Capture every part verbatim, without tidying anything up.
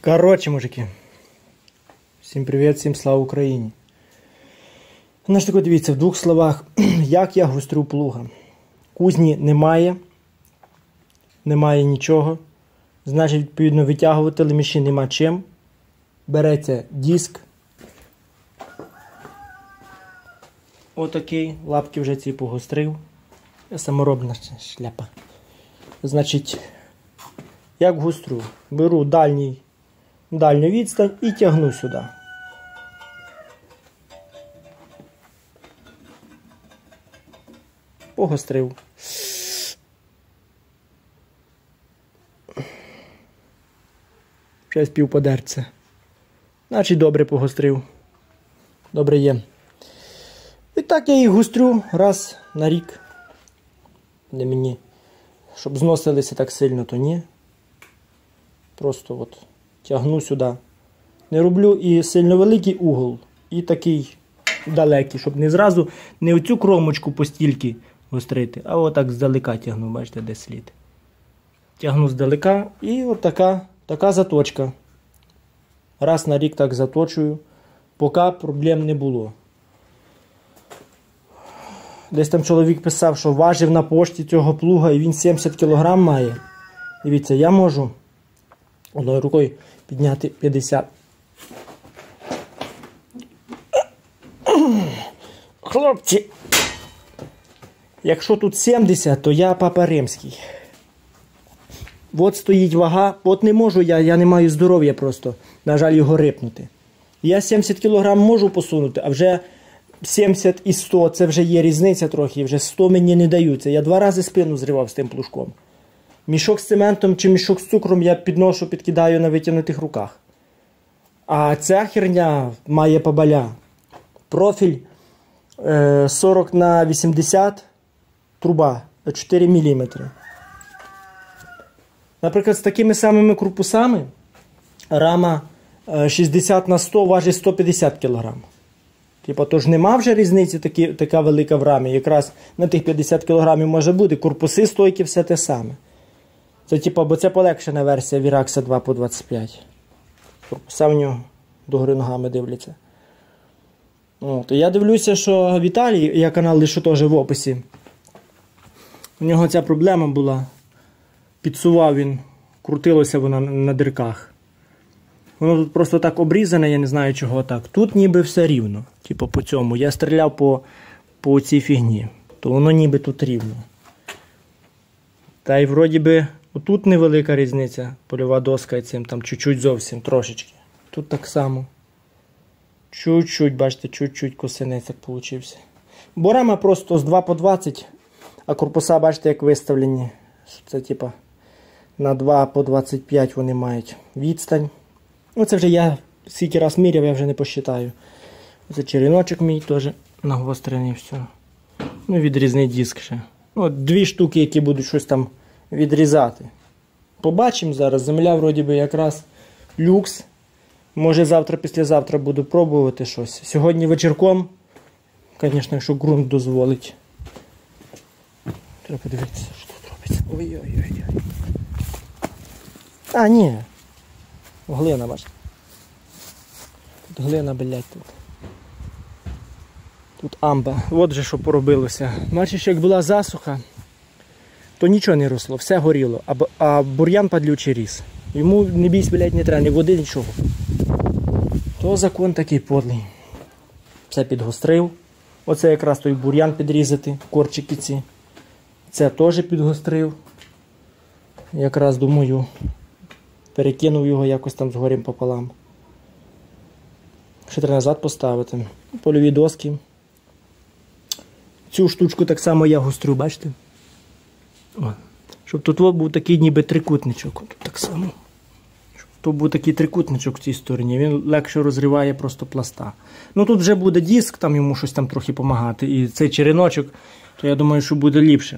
Коротше, мужики. Всім привіт, всім слава Україні. Значить, тако, дивіться, в двох словах, як я гострю плуга. Кузні немає. Немає нічого. Значить, відповідно, витягувати леміші нема чим. Береться диск. Отакий. Лапки вже ці погострив. Саморобна шляпа. Значить, як гострю? Беру дальній, дальню відстань і тягну сюди. Погострив. Ще спів подерться. Значить, добре погострив. Добре є. І так я їх гострю раз на рік. Не мені. Щоб зносилися так сильно, то ні. Просто от тягну сюди. Не роблю і сильно великий угол, і такий далекий, щоб не зразу, не оцю кромочку постільки гострити, а отак здалека тягну, бачите, де слід. Тягну здалека і от така, така заточка. Раз на рік так заточую, поки проблем не було. Десь там чоловік писав, що важив на пошті цього плуга і він сімдесят кілограм має. Дивіться, я можу одною рукою підняти п'ятдесят. Хлопці, якщо тут сімдесят, то я папа римський. От стоїть вага, от не можу я, я не маю здоров'я просто, на жаль, його рипнути. Я сімдесят кілограм можу посунути, а вже сімдесят і сто, це вже є різниця трохи, вже сто мені не даються. Я два рази спину зривав з тим плужком. Мішок з цементом чи мішок з цукром я підношу, підкидаю на витягнутих руках. А ця херня має побаля. Профіль е, сорок на вісімдесят, труба чотири міліметри. Наприклад, з такими самими корпусами рама е, шістдесят на сто важить сто п'ятдесят кілограм. Типа, тож нема вже різниці такі, така велика в рамі. Якраз на тих п'ятдесят кілограмів може бути. Корпуси, стойки, все те саме. Це типа, бо це полегшена версія Віракса два по двадцять п'ять. Корпуса в нього догори ногами дивляться. От. Я дивлюся, що Віталій, я канал лише теж в описі. У нього ця проблема була. Підсував він, крутилося воно на дирках. Воно тут просто так обрізане, я не знаю чого так. Тут ніби все рівно. Типу по цьому. Я стріляв по, по цій фігні. То воно ніби тут рівно. Та й вроді би, отут невелика різниця. Польова доска і цим, там чуть-чуть зовсім, трошечки. Тут так само. Чуть-чуть, бачите, чуть-чуть косинець так получився. Бо рама просто з два по двадцять, а корпуса, бачите, як виставлені. Це типа на два по двадцять п'ять вони мають відстань. Ну це вже я скільки раз міряв, я вже не посчитаю. Оце череночок мій теж нагострений, все. Ну відрізний диск ще. Ну, дві штуки, які будуть щось там відрізати. Побачимо зараз. Земля вроді би якраз люкс. Може завтра, післязавтра буду пробувати щось. Сьогодні вечірком, звісно, якщо ґрунт дозволить. Треба подивитися, що тут робиться. Ой-ой-ой. А, ні. Глина, бачите. Тут глина, блядь, тут. Тут амба. От же що поробилося. Бачиш, як була засуха, то нічого не росло, все горіло. А, а бур'ян падлючий ріс. Йому не бійсь, блядь, не треба, ні води, нічого. То закон такий подлий. Все підгострив. Оце якраз той бур'ян підрізати, корчики ці. Це теж підгострив. Якраз, думаю, перекинув його якось там згорім пополам. Ще треба назад поставити. Польові доски. Цю штучку так само я гострю, бачите? О. Щоб тут був такий ніби трикутничок. Тут так само. Щоб тут був такий трикутничок в цій стороні. Він легше розриває просто пласта. Ну тут вже буде диск, там йому щось там трохи допомагати. І цей череночок, то я думаю, що буде ліпше.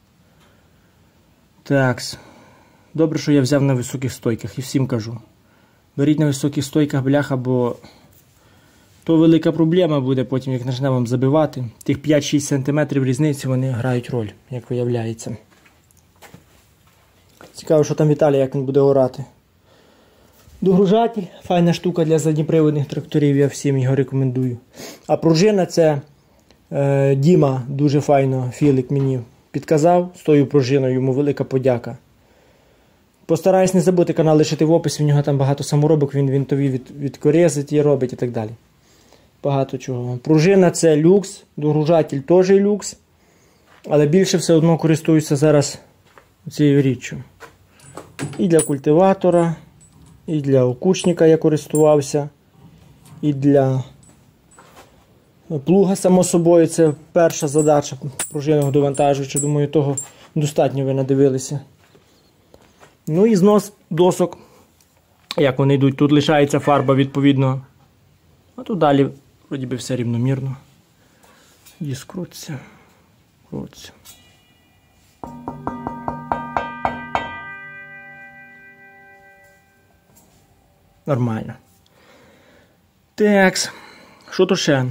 Такс. Добре, що я взяв на високих стойках. І всім кажу. Беріть на високих стойках, бляха, бо то велика проблема буде потім, як почне вам забивати. Тих п'ять-шість сантиметрів різниці вони грають роль, як виявляється. Цікаво, що там Віталій, як він буде орати. Догружатель, файна штука для задніприводних тракторів, я всім його рекомендую. А пружина це е, Діма дуже файно, Філик мені підказав, з тою пружиною, йому велика подяка. Постараюсь не забути канал лишити в описі, в нього там багато саморобок, він вінтові від, відкорезить і робить і так далі. Багато чого. Пружина це люкс, догружатель теж люкс, але більше все одно користуюся зараз цією річчю. І для культиватора, і для окучника я користувався, і для плуга, само собою, це перша задача пружинного довантажувача, думаю, того достатньо ви надивилися. Ну і знос досок, як вони йдуть, тут лишається фарба відповідно, а тут далі вроді би все рівномірно. І скрутиться, крутиться. Нормально. Так, що то ще?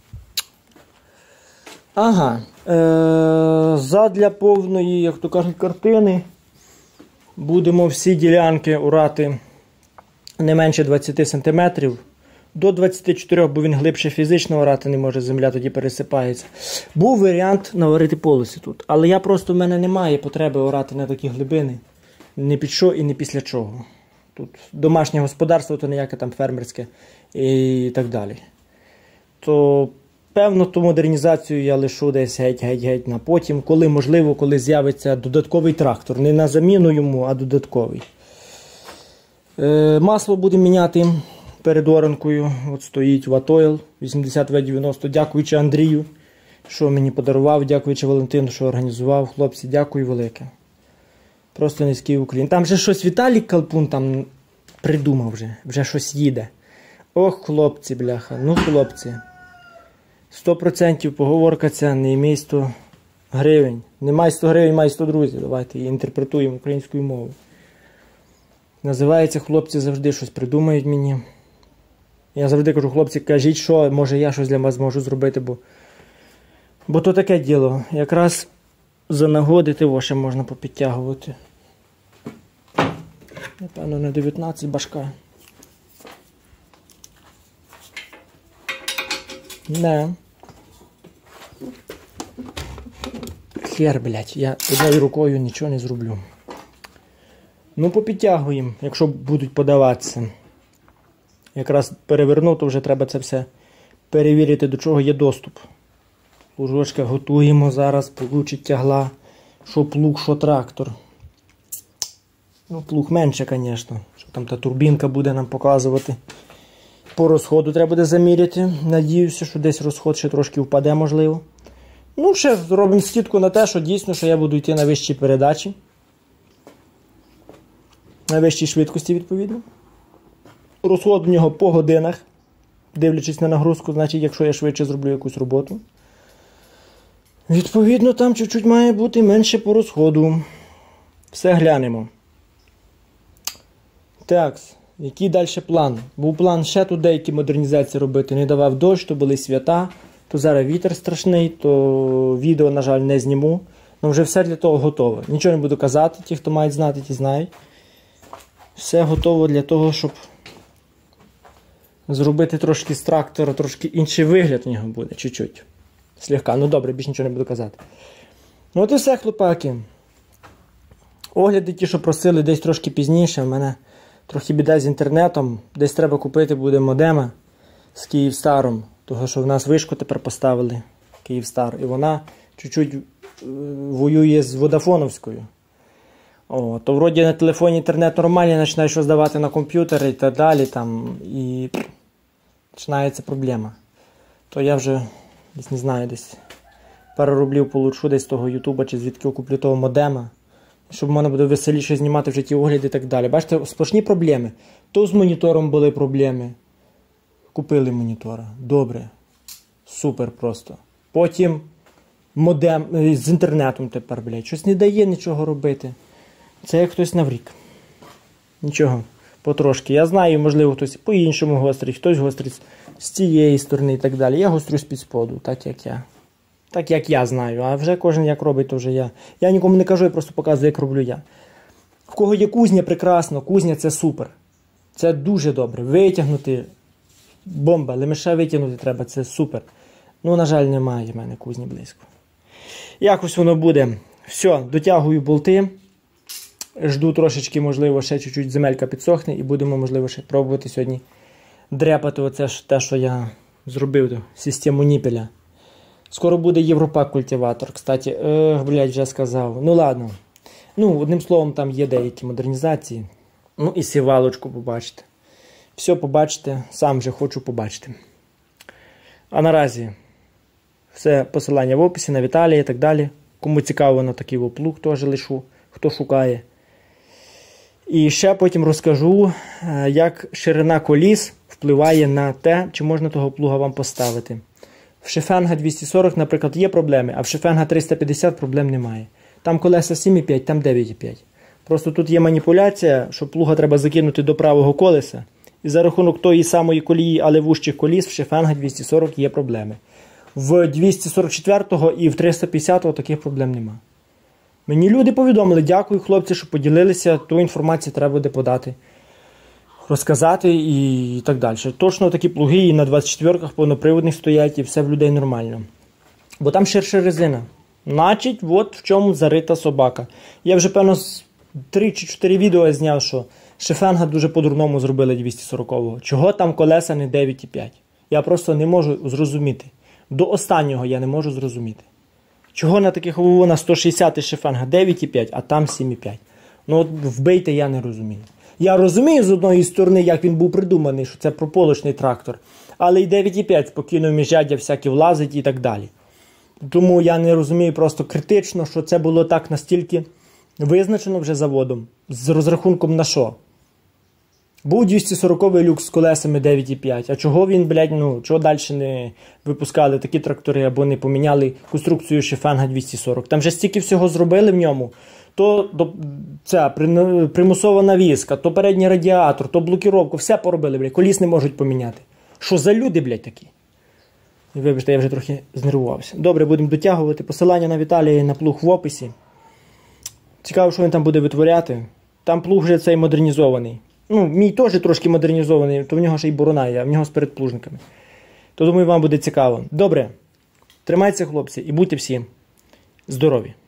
Ага, е задля повної, як то кажуть, картини будемо всі ділянки урати не менше двадцяти сантиметрів. До двадцяти чотирьох, бо він глибше фізично орати не може, земля тоді пересипається. Був варіант наварити полоси тут, але я просто, в мене немає потреби орати на такі глибини. Ні під що і ні після чого. Тут домашнє господарство, то ніяке там фермерське і так далі. То, певно, ту модернізацію я лишу десь геть-геть-геть на потім, коли можливо, коли з'явиться додатковий трактор. Не на заміну йому, а додатковий. Е, масло будемо міняти перед оранкою. От стоїть Ватойл вісімдесят ве дев'яносто. Дякуючи Андрію, що мені подарував, дякуючи Валентину, що організував. Хлопці, дякую велике. Просто низький уклін. Там вже щось Віталій Калпун там придумав вже. Вже щось їде. Ох, хлопці, бляха. Ну, хлопці. сто відсотків поговорка ця, не май сто гривень. Не май сто гривень, май сто друзів. Давайте її інтерпретуємо українською мовою. Називається, хлопці завжди щось придумають мені. Я завжди кажу, хлопці, кажіть, що, може я щось для вас зможу зробити, бо, бо то таке діло. Якраз за нагоди того ще можна попідтягувати. Напевно, на дев'ятнадцять башка. Не. Хер, блядь, я одною рукою нічого не зроблю. Ну, попідтягуємо, якщо будуть подаватися. Якраз переверну, то вже треба це все перевірити, до чого є доступ. Плужочка готуємо зараз, получить тягла. Що плуг, що трактор. Ну, плуг менше, звісно. Що там та турбінка буде нам показувати. По розходу треба буде заміряти. Надіюся, що десь розход ще трошки впаде, можливо. Ну, ще робимо скидку на те, що дійсно, що я буду йти на вищі передачі. На вищій швидкості, відповідно. Розход у нього по годинах. Дивлячись на нагрузку, значить, якщо я швидше зроблю якусь роботу. Відповідно, там чуть-чуть має бути менше по розходу. Все глянемо. Так, який далі план? Був план ще тут деякі модернізації робити. Не давав дощ, то були свята, то зараз вітер страшний, то відео, на жаль, не зніму. Ну вже все для того готово. Нічого не буду казати, ті, хто мають знати, ті знають. Все готово для того, щоб зробити трошки з трактора, трошки інший вигляд у нього буде, чуть-чуть. Слегка, ну добре, більше нічого не буду казати. Ну от і все, хлопаки. Огляди ті, що просили, десь трошки пізніше. У мене трохи біда з інтернетом. Десь треба купити буде модема з Київстаром. Того, що в нас вишку тепер поставили, Київстар. І вона чуть-чуть воює з Водафоновською. О, то вроді на телефоні інтернет нормальний, починаєш роздавати на комп'ютери і так далі. Там, і починається проблема. То я вже десь не знаю, десь пару рублів получу десь з того ютуба, чи звідки куплю того модема, щоб в мене буде веселіше знімати вже ті огляди і так далі. Бачите, сплошні проблеми. То з монітором були проблеми. Купили монітора. Добре. Супер просто. Потім модем з інтернетом тепер, блядь. Щось не дає нічого робити. Це як хтось наврік. Нічого. Потрошки. Я знаю, можливо, хтось по-іншому гострить, хтось гострить з цієї сторони і так далі. Я гострю з-під споду, так як я. Так як я знаю. А вже кожен як робить, то вже я. Я нікому не кажу, я просто показую, як роблю я. В кого є кузня, прекрасно. Кузня – це супер. Це дуже добре. Витягнути бомба, лемеша витягнути треба, це супер. Ну, на жаль, немає в мене кузні близько. Якось воно буде. Все, дотягую болти. Жду трошечки, можливо, ще чуть-чуть земелька підсохне і будемо, можливо, ще пробувати сьогодні дряпати оце ж те, що я зробив, систему ніпеля. Скоро буде Європак культиватор, кстати. Ех, блядь, вже сказав. Ну, ладно. Ну, одним словом, там є деякі модернізації. Ну, і сівалочку побачите. Все побачите, сам вже хочу побачити. А наразі все посилання в описі на Віталія і так далі. Кому цікаво, на такий плуг теж лишу, хто шукає. І ще потім розкажу, як ширина коліс впливає на те, чи можна того плуга вам поставити. В Шефенга двісті сорок, наприклад, є проблеми, а в Шефенга триста п'ятдесят проблем немає. Там колеса сім і п'ять, там дев'ять і п'ять. Просто тут є маніпуляція, що плуга треба закинути до правого колеса. І за рахунок тої самої колії, але вужчих коліс, в Шефенга двісті сорок є проблеми. В двісті сорок четвертого і в триста п'ятдесятого таких проблем нема. Мені люди повідомили, дякую, хлопці, що поділилися, ту інформацію треба буде подати, розказати і так далі. Точно такі плуги і на двадцять четвірках повноприводних стоять, і все в людей нормально. Бо там ширша резина. Значить, от в чому зарита собака. Я вже, певно, три чи чотири відео зняв, що Шефенга дуже по-дурному зробили двісті сорокового. Чого там колеса не дев'ять і п'ять? Я просто не можу зрозуміти. До останнього я не можу зрозуміти. Чого на таких ОВО на сто шістдесят Шефенга дев'ять і п'ять, а там сім і п'ять? Ну от вбийте, я не розумію. Я розумію з одної сторони, як він був придуманий, що це прополочний трактор. Але і дев'ять і п'ять спокійно в міжряддя всякі влазить і так далі. Тому я не розумію просто критично, що це було так настільки визначено вже заводом. З розрахунком на що? Був двісті сороковий люкс з колесами дев'ять і п'ять. А чого він, блядь, ну, чого далі не випускали такі трактори або не поміняли конструкцію Шефенга двісті сорок? Там же стільки всього зробили в ньому. То ця примусова навіска, то передній радіатор, то блокіровку. Все поробили, блядь. Коліс не можуть поміняти. Що за люди, блядь, такі? Вибачте, я вже трохи знервувався. Добре, будемо дотягувати. Посилання на Віталія і на плуг в описі. Цікаво, що він там буде витворяти. Там плуг вже цей модернізований. Ну, мій теж трошки модернізований, то в нього ще й борона є, а в нього з передплужниками. То, думаю, вам буде цікаво. Добре, тримайтеся, хлопці, і будьте всі здорові.